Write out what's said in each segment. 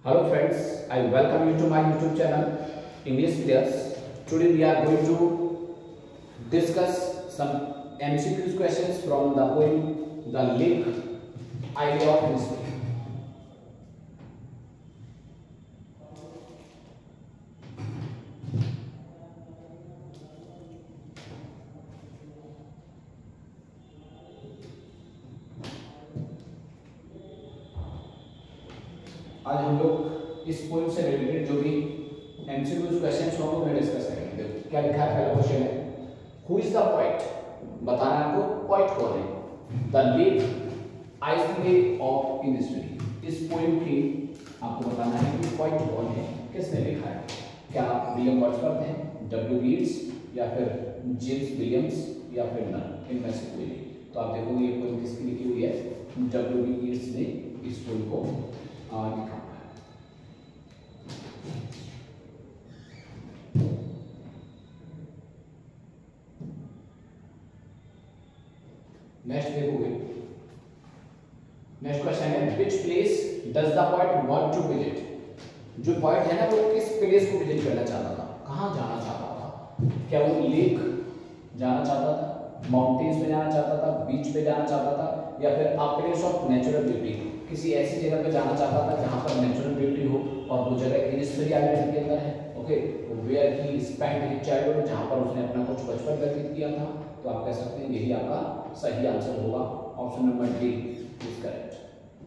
Hello friends, I welcome you to my YouTube channel English Players. Today we are going to discuss some MCQ questions from the poem The Lake Idea of History. आज हम लोग इस poem से related जो भी MCQ questions होंगे उन्हें discuss करेंगे। देखो क्या लिखा है, पहला क्वेश्चन है हु इज द पोएट। बताना है आपको पोएट कौन है। The lake isle of history, इस पोएम की आपको बताना है कि पोएट कौन है, किसने लिखा है। क्या विलियम वर्ड्सवर्थ हैं, डब्ल्यू यीट्स या फिर जेम्स विलियम्स या फिर नन, इनमें से कोई नहीं। तो आप देखोगे ये पोएम किसकी लिखी हुई है, डब्ल्यू यीट्स ने इस पोएम को लिखा। नेक्स्ट देखोगे, नेक्स्ट क्वेश्चन है which place does the poet want to visit. जो पोएट है ना वो किस प्लेस को विजिट करना चाहता था, कहां जाना चाहता था। क्या वो लेक जाना चाहता था, माउंटेन्स पे जाना चाहता था, बीच पे जाना चाहता था, या फिर a place of natural beauty, किसी ऐसी जगह पे जाना चाहता था जहां पर नेचुरल ब्यूटी हो और वो जगह इनिस्फेरी आइलैंड के अंदर है। Okay, where he spent his childhood, जहां पर उसने अपना कुछ बचपन व्यतीत किया था। तो आप कह सकते हैं यही आपका सही आंसर होगा, option number D is correct.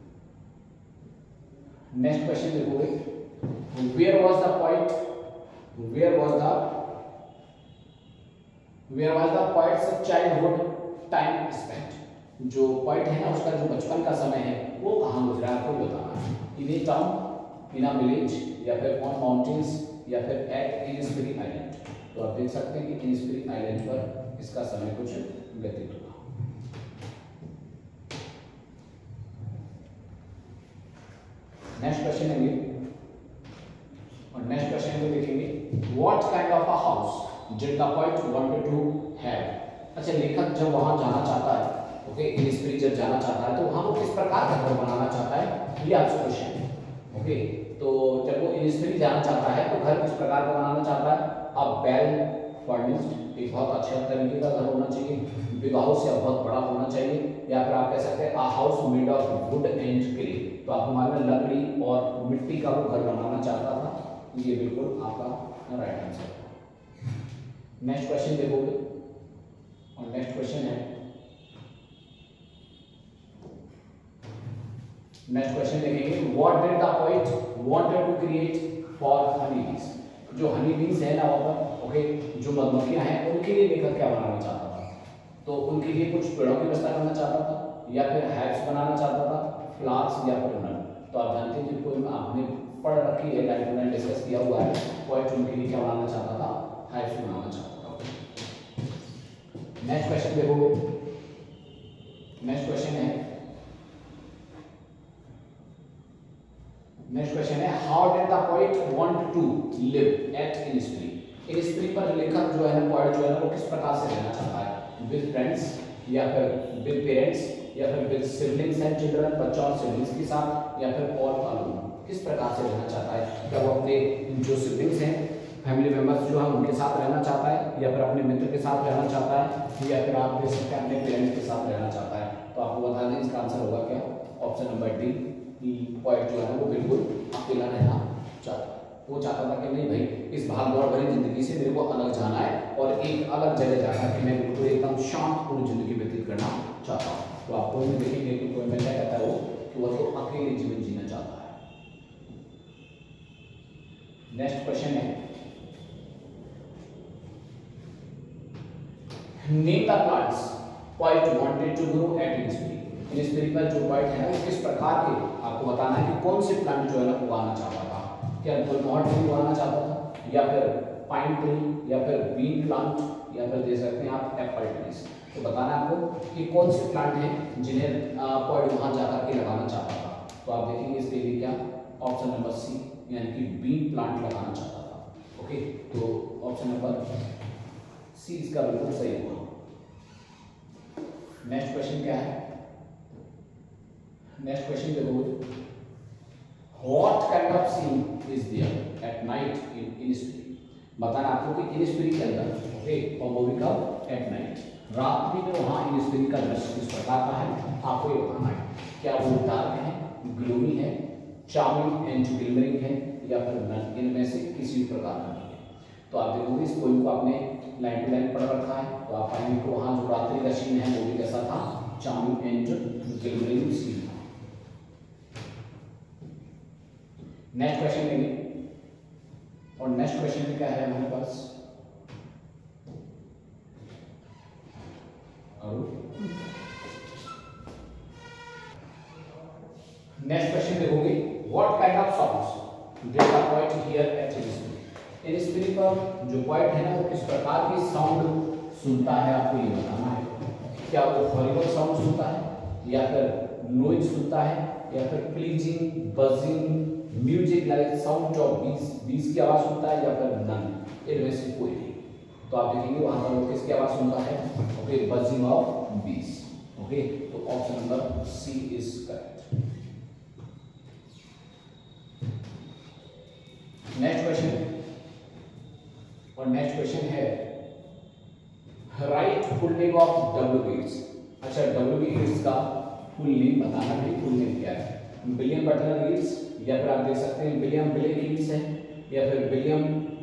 Next question देखोगे where was the poet, where was the poet's childhood time spent. जो पोएट है ना उसका जो बचपन का समय है वो कहाँ गुजरा है, आपको बताना है। इन ए टाउन, इन अ विलेज, या फिर ऑन माउंटेन्स, या फिर एट इनिस्फेरी आइलैंड। तो आप देख सकते हैं कि इनिस्फेरी आइलैंड पर इसका समय कुछ व्यतीत हुआ। नेक्स्ट क्वेश्चन है और नेक्स्ट क्वेश्चन में देखेंगे what kind of a house did the poet wanted to have. अच्छा, लेखक जब वहां जाना चाहता है, ओके, इनिस्फेरी जब जाना चाहता है तो वहां वो किस प्रकार का घर बनाना चाहता है, ये आपसे क्वेश्चन है। ओके, तो जब वो इनिस्फेरी जाना चाहता है तो घर किस प्रकार का बनाना चाहता है। अब वेल फर्निश्ड, एक बहुत अच्छे तरीके का घर होना चाहिए, बिग हाउस या बहुत बड़ा होना चाहिए, या फिर आप कह सकते हैं a house made of wood and clay. तो आपको मालूम है लकड़ी और मिट्टी का वो घर बनाना चाहता था। ये बिल्कुल आपका राइट आंसर है। नेक्स्ट क्वेश्चन देखोगे और नेक्स्ट क्वेश्चन है, नेक्स्ट क्वेश्चन देखेंगे what did the poet wanted to create for honey bees. जो हनी बीज है ना वहां पर, ओके, जो मधुमक्खियां हैं उनके लिए लेखक क्या बनाना चाहता था। तो उनके लिए कुछ पेड़ों की व्यवस्था करना चाहता था, या फिर हाइव्स बनाना चाहता था, फ्लावर्स या फिर नन। तो आप जानते हैं जिनको आपने पढ़ रखी है, लाइक मैंने डिस्कस किया हुआ है, पोएट उनके लिए क्या बनाना चाहता था, हाइव्स बनाना चाहता था। नेक्स्ट क्वेश्चन देखोगे, नेक्स्ट क्वेश्चन है, नेक्स्ट क्वेश्चन है how did the poet want to live at Innisfree. Innisfree पर लेखक जो है ना, पोएट जो है ना, वो किस प्रकार से रहना चाहता है, विद फ्रेंड्स या फिर विद पेरेंट्स या फिर विद सिबलिंग्स एंड चिल्ड्रन, बच्चों और सिबलिंग्स के साथ, या फिर ऑल अलोन, किस प्रकार से रहना चाहता है। क्या वो अपने जो सिबलिंग्स हैं, फैमिली मेंबर्स जो हैं उनके साथ रहना चाहता है, या फिर अपने मित्र के साथ रहना चाहता है, या फिर आप देख सकते हैं अपने पेरेंट्स के साथ रहना चाहता है। तो आपको बता दें इसका आंसर होगा क्या, ऑप्शन नंबर डी। पोएट जो है वो बिल्कुल अकेला रहना चाहता है। वो चाहता था कि नहीं भाई, इस भाग दौड़ भरी जिंदगी से मेरे को अलग जाना है और एक अलग जगह जाना है कि मैं बिल्कुल एकदम शांतपूर्ण जिंदगी व्यतीत करना चाहता हूँ। तो आपको देखेंगे कि कोई में क्या कहता है वो कि वो तो अकेले जीवन जीना चाहता है। नेक्स्ट क्वेश्चन है name the plants poet wanted to grow at Innisfree. Innisfree पर जो पोएट है ना वो किस प्रकार के, आपको बताना है कि कौन से प्लांट जो है ना उगाना चाहता था। क्या गुलमोहर ट्री उगाना चाहता था, या फिर पाइन ट्री, या फिर बीन प्लांट, या फिर दे सकते हैं आप एप्पल ट्रीज। तो बताना है आपको कि कौन से प्लांट हैं जिन्हें पोएट वहां जाकर के लगाना चाहता था। तो आप देखेंगे इसके लिए क्या, ऑप्शन नंबर सी, यानी कि बीन प्लांट लगाना चाहता था। ओके, तो ऑप्शन नंबर सी इसका बिल्कुल सही होगा। नेक्स्ट क्वेश्चन क्या है, नेक्स्ट क्वेश्चन देखोगे what kind of scene is there at night in Innisfree. बताना आपको कि इनिस्फ्री के अंदर, ओके, और वो भी कब, एट नाइट, रात्रि में वहां इनिस्फ्री का दृश्य किस प्रकार का है आपको ये बताना है। क्या वो डार्क है, ग्लोमी है, चार्मिंग एंड ग्लिमरिंग है, या फिर नन, इनमें से किसी प्रकार का नहीं है। तो आप देखोगे इस पोएम को आपने लाइन टू लाइन पढ़ रखा है, तो आप पाएंगे कि वहां जो रात्रि का सीन है वो भी कैसा था, charming and glimmering scene. Next question लेंगे, और नेक्स्ट क्वेश्चन में क्या है हमारे पास, नेक्स्ट क्वेश्चन देखोगे, what kind of sounds did the poet hear at Innisfree. Innisfree पर जो पोएट है ना वो किस प्रकार की साउंड सुनता है आपको ये बताना है। क्या वो हॉरिबल साउंड सुनता है, या फिर नॉइज सुनता है, या फिर pleasing, buzzing, music like sound of bees की आवाज सुनता है, या फिर नन, इनमें से कोई नहीं। तो आप देखेंगे वहां पर वो किसकी आवाज सुनता है, okay, buzzing of bees. Okay, तो option number C is correct. Next question, और नेक्स्ट क्वेश्चन है write full name of W Yeats. अच्छा, डब्ल्यू गिट्स का फुल नेम बताना है, फुल नेम क्या है, विलियम बटलर गिट्स, या फिर आप देख सकते हैं विलियम ब्लेक गिट्स है, या फिर विलियम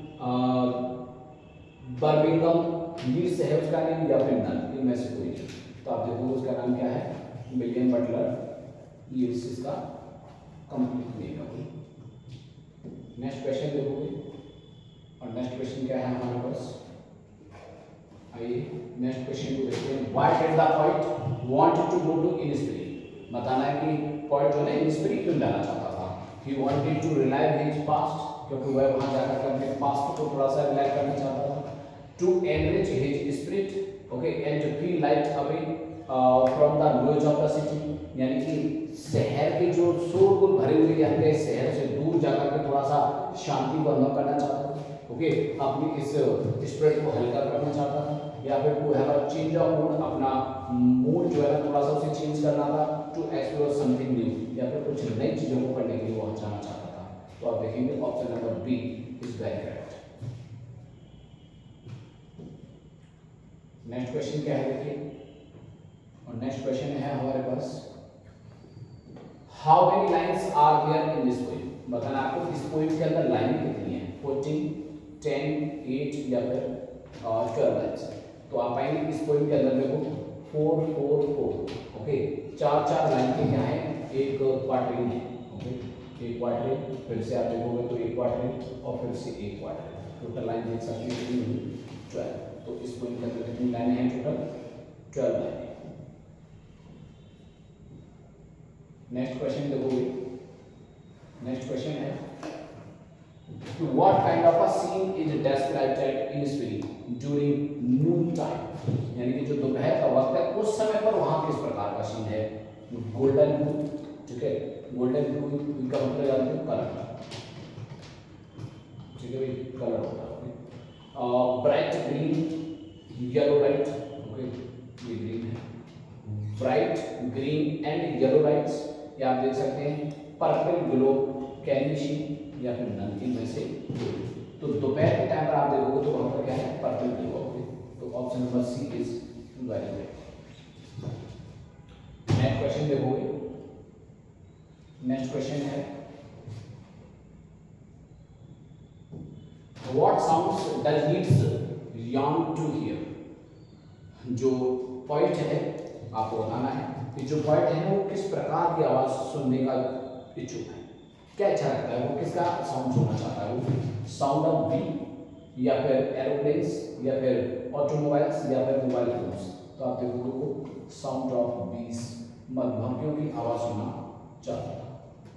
बर्मिंघम गिट्स है उसका नाम, या फिर नन, इनमें से कोई नहीं। तो आप देखो उसका नाम क्या है, विलियम बटलर गिट्स इसका कंप्लीट नेम है। नेक्स्ट क्वेश्चन देखोगे, और नेक्स्ट क्वेश्चन क्या है हमारे पास, आइए नेक्स्ट क्वेश्चन को देखते हैं। Why did the poet wanted to go to Innisfree. बताना है कि पोएट जो है इनिस्फ्री क्यों जाना चाहता था। He wanted to relive his past, क्योंकि वह वहां जाकर के अपने पास्ट को थोड़ा सा रिलाइव करना चाहता था। To enrich his spirit, okay, and to feel light away from the noise of the city, यानी कि शहर के जो शोरगुल भरे हुए यहाँ के शहर से दूर जाकर के थोड़ा सा शांति को अनुभव करना चाहता था। ओके, अपनी इस स्पिरिट को हल्का करना चाहता था, या फिर to have a change of mood, अपना मूड जो है ना थोड़ा सा उसे चेंज करना था। टू एक्सप्लोर समथिंग न्यू, या फिर कुछ नई चीजों को करने के लिए वहां जाना चाहता था। तो आप देखेंगे option number B is very correct. Next question क्या है देखिए, और नेक्स्ट क्वेश्चन है हमारे पास, how many lines are there in this poem. बताना आपको इस पोएम के अंदर लाइन कितनी है, 14, 10, 8 या फिर 12 लाइन्स। तो आप आएंगे इस पोएम के अंदर देखो 4, 4, 4, ओके, 4 लाइन के क्या है, एक क्वार्टरिंग है, ओके, एक क्वार्टरिंग, फिर से आप देखोगे तो एक क्वार्टरिंग, और फिर से एक क्वार्टरिंग, टोटल लाइन देख सकते हैं कितनी हुई, 12। तो इस पोएम के अंदर कितनी लाइनें हैं, टोटल 12 लाइनें। नेक्स्ट क्वेश्चन देखोगे, नेक्स्ट क्वेश्चन है what kind of a scene is described at Innisfree during noon time, यानी कि जो दोपहर का वक्त है उस समय पर वहां किस प्रकार का सीन है। गोल्डन ब्लू, ठीक है, गोल्डन ब्लू का मतलब जानते हो कलर, ठीक है भाई, कलर होता है। Bright green, yellow light, okay, ये ग्रीन है, bright green and yellow lights, या आप देख सकते हैं पर्पल ग्लो, कैनिशी, या फिर नन, इनमें से तो दोपहर के टाइम पर आप देखोगे तो वहां पर क्या है, पर्पल ग्लो। तो option number C is very good. Next question देखोगे, नेक्स्ट क्वेश्चन है what sounds does needs young to hear. जो पॉइंट है आपको बताना है कि जो पॉइंट है वो किस प्रकार की आवाज सुनने का इच्छुक है, क्या इच्छा रखता है, वो किसका साउंड सुनना चाहता है, वो साउंड ऑफ बी, या फिर एरोप्लेन्स, या फिर ऑटोमोबाइल्स, या फिर मोबाइल फोन्स। तो आप देखोगे वो साउंड ऑफ बीज, मधुमक्खियों की आवाज सुनना चाहता था।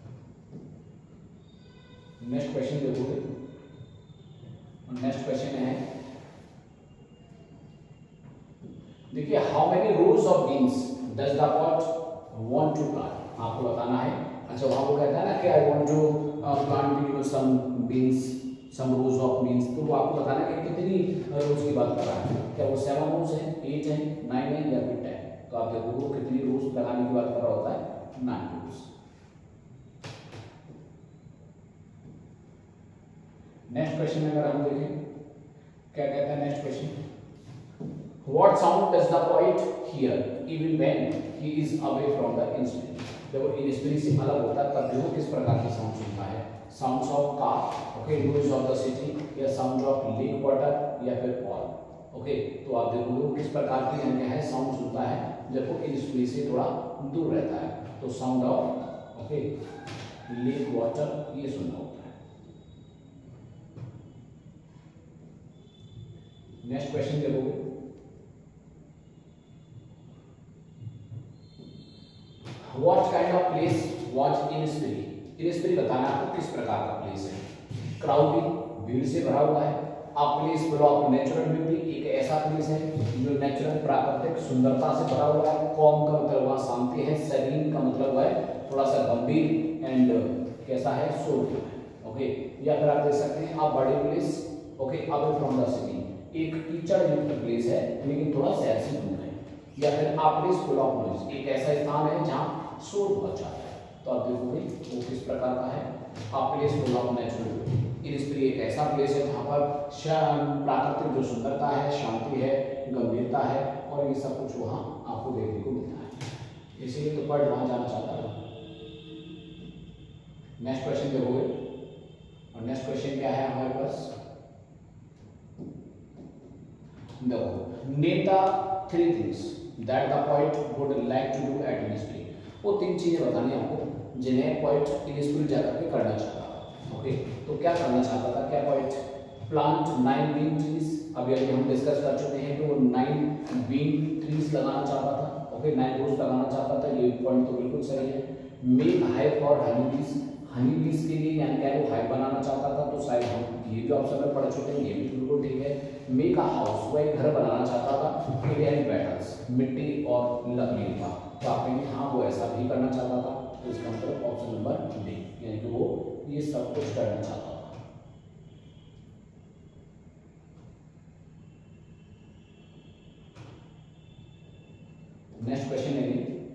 नेक्स्ट क्वेश्चन देखोगे, नेक्स्ट क्वेश्चन है देखिए how many rows of beans does the poet want to plant. आपको बताना है। अच्छा, वहां वो कहता है ना कि I want to plant you some beans, some rows of beans, तो वो आपको बताना है कि कितनी रोज की बात कर रहा है, क्या वो 7 रोज है, 8 है, 9 है, या फिर 10। तो आप देखो वो कितनी रोज लगाने की बात कर रहा होता है, 9 रोज। नेक्स्ट क्वेश्चन में अगर हम देखें क्या कहता है next question, what sound does the poet hear even when he is away from the instrument. जब वो इंस्ट्रूमेंट से अलग होता है तब वो किस प्रकार की साउंड सुनता है, sounds of car, okay, noise of the city, या साउंड ऑफ लेक वाटर, या फिर ऑल। ओके, तो आप देखोगे वो किस प्रकार की क्या है साउंड सुनता है जब वो इंस्ट्रूमेंट से थोड़ा दूर रहता है। तो sound of okay lake water ये सुनना होता है। नेक्स्ट क्वेश्चन देखोगे, what kind of place was Innisfree. Innisfree बताना आपको किस प्रकार का प्लेस है, क्राउडी, भीड़ से भरा हुआ है, a place full of natural beauty, एक ऐसा प्लेस है जो नेचुरल प्राकृतिक सुंदरता से भरा हुआ है, कॉम का मतलब वहां शांति है, सेरीन का मतलब है थोड़ा सा गंभीर, एंड कैसा है सोलफुल, ओके। या फिर आप देख सकते हैं अ बड़ी place, okay, away from the city, एक कीचड़ युक्त प्लेस है लेकिन थोड़ा शहर से दूर है। या फिर a place full of noise, एक ऐसा स्थान है जहां शोर बहुत ज्यादा है। तो आप देखोगे वो किस प्रकार का है, a place full of natural beauty. Innisfree एक ऐसा प्लेस है जहां पर प्राकृतिक जो सुंदरता है, शांति है, गंभीरता है, और ये सब कुछ वहां आपको देखने को मिलता है, इसीलिए तो पर्ट वहां जाना चाहता है। नेक्स्ट क्वेश्चन देखोगे, और नेक्स्ट क्वेश्चन क्या है हमारे पास, देखो, name the 3 things that the poet would like to do at Innisfree. वो 3 चीजें बतानी है आपको जिन्हें पोएट इनिस्पिरी जाकर के करना चाहता था। ओके, तो क्या करना चाहता था, क्या पोएट प्लांट 9 बीन ट्रीज, अभी हम डिस्कस कर चुके हैं कि वो 9 बीन ट्रीज लगाना चाहता था, ओके, 9 रोज लगाना चाहता था, ये पॉइंट तो बिल्कुल सही है। मेक हाइव फॉर हनी बीज, हनी बीज के लिए यानी क्या वो हाइव बनाना चाहता था, तो शायद हम ये भी ऑप्शन में पढ़ चुके हैं, ये भी बिल्कुल ठीक है। मेक अ हाउस, वह एक घर बनाना चाहता था, एरियल बैटल्स, मिट्टी और लकड़ी का, तो आप कहेंगे हाँ वो ऐसा भी करना चाहता था, तो इसका मतलब ऑप्शन नंबर डी, यानी कि वो ये सब कुछ करना चाहता था। नेक्स्ट क्वेश्चन है,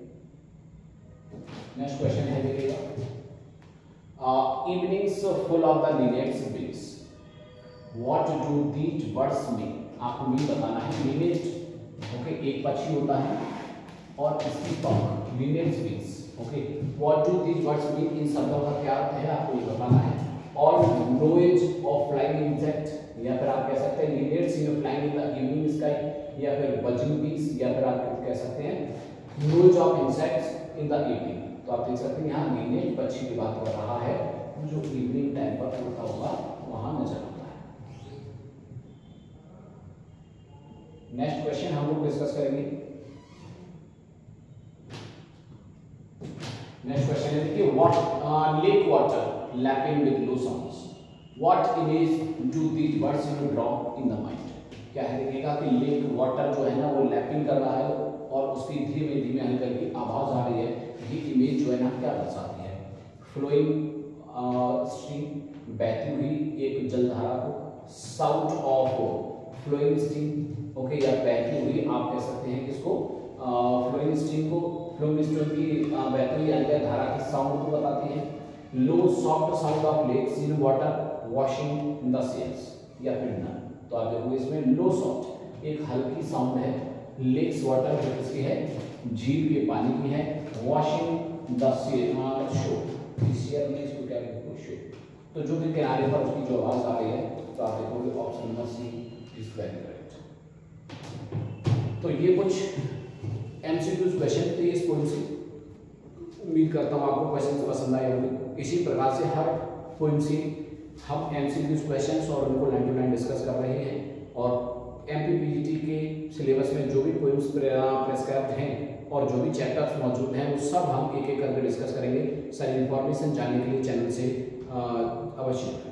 नेक्स्ट क्वेश्चन है देखिएगा, evenings full of the linnets wings, what do these birds mean. आपको मीन बताना है, लिनेट ओके एक पक्षी होता है और इसकी पंख linnets wings, okay, what do these birds mean, इन शब्दों का क्या अर्थ है आपको ये बताना है। और नॉइज ऑफ फ्लाइंग इंसेक्ट, या फिर आप कह सकते हैं linnets in flying in the evening sky, या फिर बजिंग बीज, या फिर आप कह सकते हैं noise of insects in the evening. तो आप देख सकते हैं यहाँ लिनेट पक्षी की बात कर रहा है जो इवनिंग टाइम पर उड़ता हुआ वहां नजर आता है। नेक्स्ट क्वेश्चन हम लोग डिस्कस करेंगे, नेक्स्ट क्वेश्चन है कि what lake water lapping with low sounds, what image do these birds draw in the mind. क्या है देखिएगा कि लेक वाटर जो है ना वो लैपिंग कर रहा है और उसकी धीमे धीमे हल्की हल्की आवाज आ रही है, ये इमेज जो है ना क्या दर्शाती है, फ्लोइंग स्ट्रीम, बहती हुई एक जलधारा को, sound of flowing stream, okay, या बहती हुई आप कह सकते हैं किसको, फ्लोइंग स्ट्रीम को, फ्लोइंग स्ट्रीम की बहती हुई यानी धारा की साउंड को बताती है। Low soft sound of lakes in water washing in the sails, या फिर नन। तो आप देखोगे इसमें लो सॉफ्ट एक हल्की साउंड है, लेक्स वाटर जो किसकी है, झील के पानी की है, वॉशिंग द शो, शेयर में इसको क्या कहते हैं शो, तो जो भी किनारे पर उसकी जो आवाज आ रही है, तो आप देखोगे option number C is very correct. तो ये कुछ एमसीक्यूज क्वेश्चन थे इस पॉइंट से, उम्मीद करता हूँ आपको क्वेश्चन पसंद आए होंगे। इसी प्रकार से हर पॉइंट से हम एमसीक्यूज क्वेश्चंस और उनको लाइन टू लाइन डिस्कस कर रहे हैं, और एमपीपीजीटी के सिलेबस में जो भी पॉइंट्स प्रेस्क्राइब्ड हैं और जो भी चैप्टर्स मौजूद हैं वो सब हम एक एक करके डिस्कस करेंगे। सारी इन्फॉर्मेशन जानने के लिए चैनल से अवश्य